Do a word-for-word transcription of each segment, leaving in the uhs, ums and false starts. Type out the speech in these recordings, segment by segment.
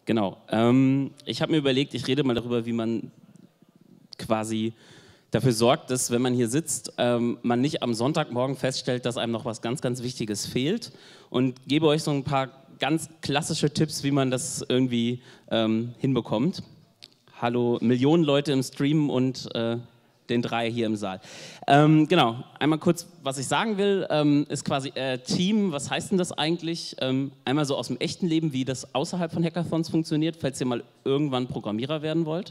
Genau. Ähm, ich habe mir überlegt, ich rede mal darüber, wie man quasi dafür sorgt, dass, wenn man hier sitzt, ähm, man nicht am Sonntagmorgen feststellt, dass einem noch was ganz, ganz Wichtiges fehlt, und gebe euch so ein paar ganz klassische Tipps, wie man das irgendwie ähm, hinbekommt. Hallo, Millionen Leute im Stream und äh, den drei hier im Saal. Ähm, genau, einmal kurz, was ich sagen will, ähm, ist quasi äh, Team, was heißt denn das eigentlich? Ähm, einmal so aus dem echten Leben, wie das außerhalb von Hackathons funktioniert, falls ihr mal irgendwann Programmierer werden wollt.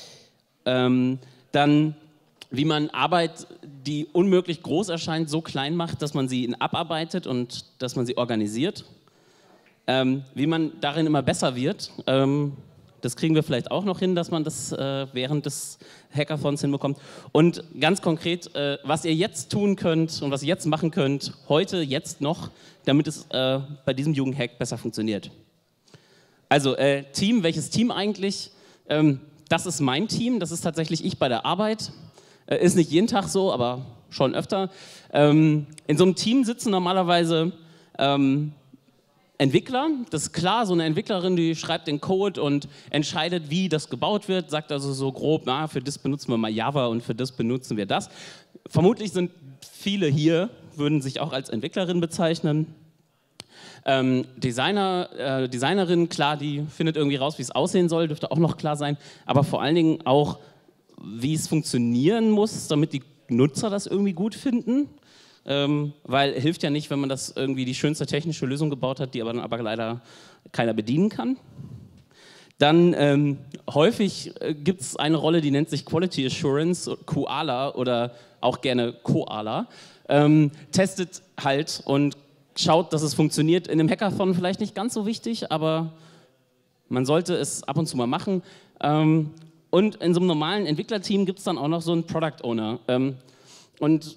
Ähm, dann, wie man Arbeit, die unmöglich groß erscheint, so klein macht, dass man sie abarbeitet und dass man sie organisiert. Ähm, wie man darin immer besser wird. Ähm, Das kriegen wir vielleicht auch noch hin, dass man das äh, während des Hackathons hinbekommt. Und ganz konkret, äh, was ihr jetzt tun könnt und was ihr jetzt machen könnt, heute, jetzt noch, damit es äh, bei diesem Jugendhack besser funktioniert. Also äh, Team, welches Team eigentlich? Ähm, das ist mein Team, das ist tatsächlich ich bei der Arbeit. Äh, ist nicht jeden Tag so, aber schon öfter. Ähm, in so einem Team sitzen normalerweise Ähm, Entwickler, das ist klar, so eine Entwicklerin, die schreibt den Code und entscheidet, wie das gebaut wird, sagt also so grob, na, für das benutzen wir mal Java und für das benutzen wir das. Vermutlich sind viele hier, würden sich auch als Entwicklerin bezeichnen. Ähm, Designer, äh, Designerin, klar, die findet irgendwie raus, wie es aussehen soll, dürfte auch noch klar sein, aber vor allen Dingen auch, wie es funktionieren muss, damit die Nutzer das irgendwie gut finden. Ähm, weil hilft ja nicht, wenn man das irgendwie die schönste technische Lösung gebaut hat, die aber dann aber leider keiner bedienen kann. Dann ähm, häufig äh, gibt es eine Rolle, die nennt sich Quality Assurance, Koala oder auch gerne Koala. Ähm, testet halt und schaut, dass es funktioniert. In einem Hackathon vielleicht nicht ganz so wichtig, aber man sollte es ab und zu mal machen. Ähm, und in so einem normalen Entwicklerteam gibt es dann auch noch so einen Product Owner. Ähm, und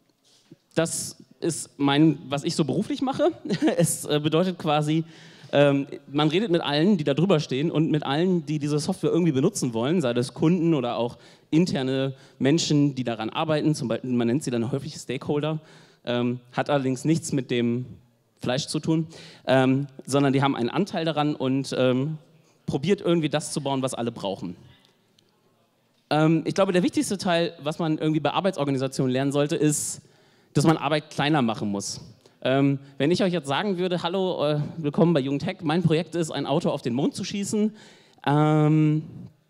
Das ist mein, was ich so beruflich mache. Es äh, bedeutet quasi, ähm, man redet mit allen, die da drüber stehen, und mit allen, die diese Software irgendwie benutzen wollen, sei das Kunden oder auch interne Menschen, die daran arbeiten, zum Beispiel, man nennt sie dann häufig Stakeholder, ähm, hat allerdings nichts mit dem Fleisch zu tun, ähm, sondern die haben einen Anteil daran und ähm, probiert irgendwie das zu bauen, was alle brauchen. Ähm, ich glaube, der wichtigste Teil, was man irgendwie bei Arbeitsorganisationen lernen sollte, ist, dass man Arbeit kleiner machen muss. Ähm, wenn ich euch jetzt sagen würde, hallo, äh, willkommen bei Jugendhack, mein Projekt ist, ein Auto auf den Mond zu schießen, ähm,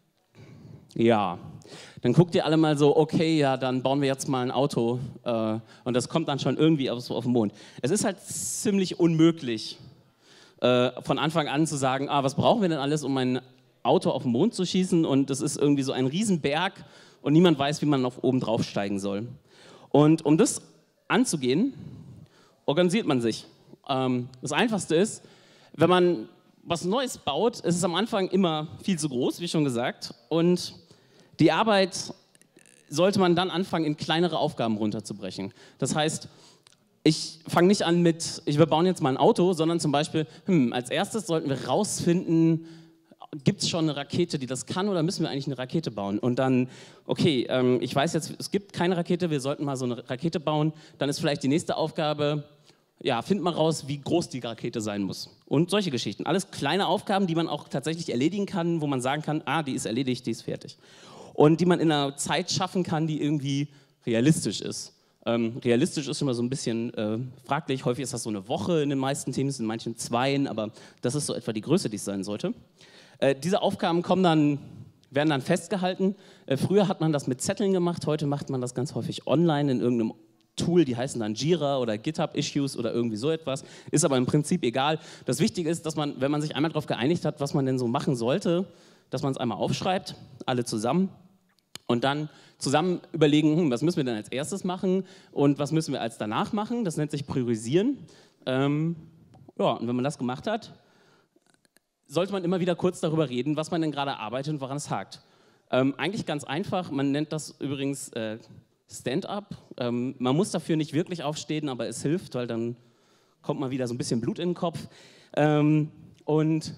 ja, dann guckt ihr alle mal so, okay, ja, dann bauen wir jetzt mal ein Auto äh, und das kommt dann schon irgendwie auf, auf den Mond. Es ist halt ziemlich unmöglich, äh, von Anfang an zu sagen, ah, was brauchen wir denn alles, um ein Auto auf den Mond zu schießen, und das ist irgendwie so ein Riesenberg und niemand weiß, wie man auf oben drauf steigen soll. Und um das anzugehen, organisiert man sich. Ähm, das Einfachste ist, wenn man was Neues baut, ist es am Anfang immer viel zu groß, wie schon gesagt, und die Arbeit sollte man dann anfangen, in kleinere Aufgaben runterzubrechen. Das heißt, ich fange nicht an mit, ich, wir bauen jetzt mal ein Auto, sondern zum Beispiel, hm, als erstes sollten wir rausfinden, gibt es schon eine Rakete, die das kann, oder müssen wir eigentlich eine Rakete bauen? Und dann, okay, ähm, ich weiß jetzt, es gibt keine Rakete, wir sollten mal so eine Rakete bauen. Dann ist vielleicht die nächste Aufgabe, ja, find mal raus, wie groß die Rakete sein muss. Und solche Geschichten. Alles kleine Aufgaben, die man auch tatsächlich erledigen kann, wo man sagen kann, ah, die ist erledigt, die ist fertig. Und die man in einer Zeit schaffen kann, die irgendwie realistisch ist. Ähm, realistisch ist immer so ein bisschen äh, fraglich. Häufig ist das so eine Woche in den meisten Teams, in manchen zweien, aber das ist so etwa die Größe, die es sein sollte. Äh, diese Aufgaben kommen dann, werden dann festgehalten. Äh, früher hat man das mit Zetteln gemacht, heute macht man das ganz häufig online in irgendeinem Tool, die heißen dann Jira oder GitHub-Issues oder irgendwie so etwas. Ist aber im Prinzip egal. Das Wichtige ist, dass man, wenn man sich einmal darauf geeinigt hat, was man denn so machen sollte, dass man es einmal aufschreibt, alle zusammen, und dann zusammen überlegen, hm, was müssen wir denn als erstes machen und was müssen wir als danach machen. Das nennt sich Priorisieren. Ähm, ja, und wenn man das gemacht hat, sollte man immer wieder kurz darüber reden, was man denn gerade arbeitet und woran es hakt. Ähm, eigentlich ganz einfach, man nennt das übrigens äh, Stand-up. Ähm, man muss dafür nicht wirklich aufstehen, aber es hilft, weil dann kommt mal wieder so ein bisschen Blut in den Kopf. Ähm, und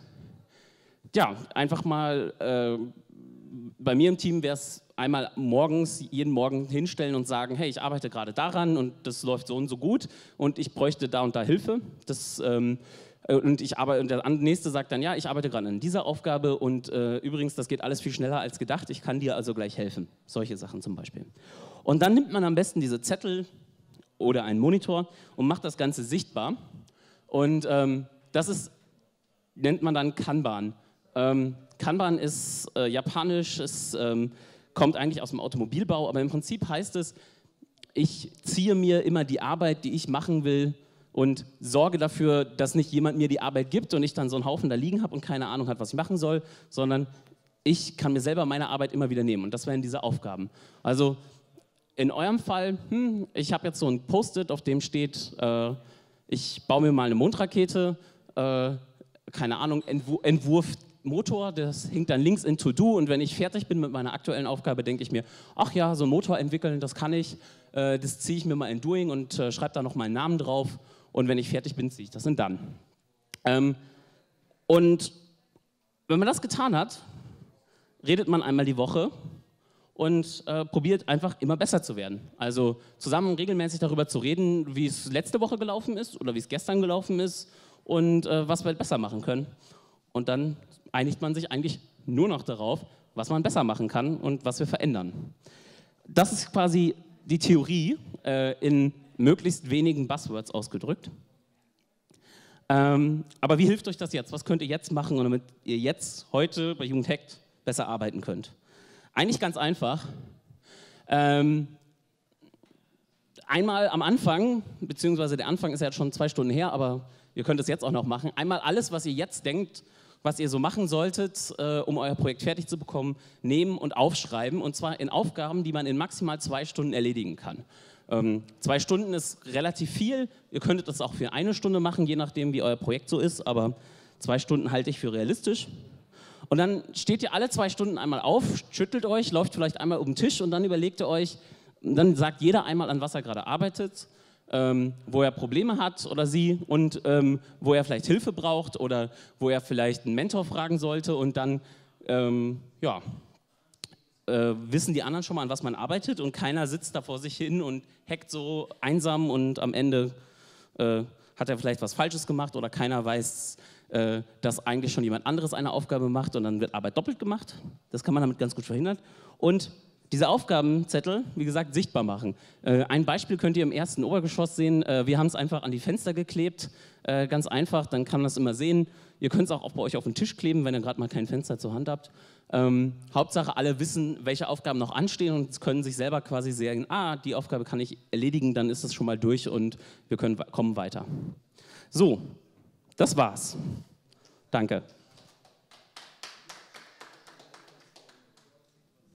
ja, einfach mal, äh, bei mir im Team wäre es einmal morgens, jeden Morgen hinstellen und sagen, hey, ich arbeite gerade daran und das läuft so und so gut und ich bräuchte da und da Hilfe. Das ähm, Und, ich arbeite, und der nächste sagt dann, ja, ich arbeite gerade an dieser Aufgabe und äh, übrigens, das geht alles viel schneller als gedacht, ich kann dir also gleich helfen. Solche Sachen zum Beispiel. Und dann nimmt man am besten diese Zettel oder einen Monitor und macht das Ganze sichtbar. Und ähm, das ist, nennt man dann Kanban. Ähm, Kanban ist äh, japanisch, es ähm, kommt eigentlich aus dem Automobilbau, aber im Prinzip heißt es, ich ziehe mir immer die Arbeit, die ich machen will, und sorge dafür, dass nicht jemand mir die Arbeit gibt und ich dann so einen Haufen da liegen habe und keine Ahnung hat, was ich machen soll, sondern ich kann mir selber meine Arbeit immer wieder nehmen und das wären diese Aufgaben. Also in eurem Fall, hm, ich habe jetzt so ein Post-it, auf dem steht, äh, ich baue mir mal eine Mondrakete, äh, keine Ahnung, Entwur Entwurf Motor, das hängt dann links in To-Do und wenn ich fertig bin mit meiner aktuellen Aufgabe, denke ich mir, ach ja, so einen Motor entwickeln, das kann ich, äh, das ziehe ich mir mal in Doing und äh, schreibe da noch meinen Namen drauf. Und wenn ich fertig bin, ziehe ich das in Done. Ähm, und wenn man das getan hat, redet man einmal die Woche und äh, probiert einfach immer besser zu werden. Also zusammen regelmäßig darüber zu reden, wie es letzte Woche gelaufen ist oder wie es gestern gelaufen ist und äh, was wir besser machen können. Und dann einigt man sich eigentlich nur noch darauf, was man besser machen kann und was wir verändern. Das ist quasi die Theorie äh, in möglichst wenigen Buzzwords ausgedrückt. Ähm, aber wie hilft euch das jetzt? Was könnt ihr jetzt machen, damit ihr jetzt, heute bei Jugendhackt besser arbeiten könnt? Eigentlich ganz einfach. Ähm, einmal am Anfang, beziehungsweise der Anfang ist ja jetzt schon zwei Stunden her, aber ihr könnt es jetzt auch noch machen. Einmal alles, was ihr jetzt denkt, was ihr so machen solltet, äh, um euer Projekt fertig zu bekommen, nehmen und aufschreiben. Und zwar in Aufgaben, die man in maximal zwei Stunden erledigen kann. Ähm, zwei Stunden ist relativ viel. Ihr könntet das auch für eine Stunde machen, je nachdem, wie euer Projekt so ist. Aber zwei Stunden halte ich für realistisch. Und dann steht ihr alle zwei Stunden einmal auf, schüttelt euch, läuft vielleicht einmal um den Tisch und dann überlegt ihr euch, dann sagt jeder einmal, an was er gerade arbeitet, ähm, wo er Probleme hat oder sie und ähm, wo er vielleicht Hilfe braucht oder wo er vielleicht einen Mentor fragen sollte und dann, ähm, ja, äh, wissen die anderen schon mal, an was man arbeitet und keiner sitzt da vor sich hin und hackt so einsam und am Ende äh, hat er vielleicht was Falsches gemacht oder keiner weiß, äh, dass eigentlich schon jemand anderes eine Aufgabe macht und dann wird Arbeit doppelt gemacht. Das kann man damit ganz gut verhindern. Und diese Aufgabenzettel, wie gesagt, sichtbar machen. Äh, ein Beispiel könnt ihr im ersten Obergeschoss sehen. Äh, wir haben es einfach an die Fenster geklebt, äh, ganz einfach, dann kann man das immer sehen. Ihr könnt es auch, auch bei euch auf den Tisch kleben, wenn ihr gerade mal kein Fenster zur Hand habt. Ähm, Hauptsache, alle wissen, welche Aufgaben noch anstehen und können sich selber quasi sagen, ah, die Aufgabe kann ich erledigen, dann ist es schon mal durch und wir können kommen weiter. So, das war's. Danke.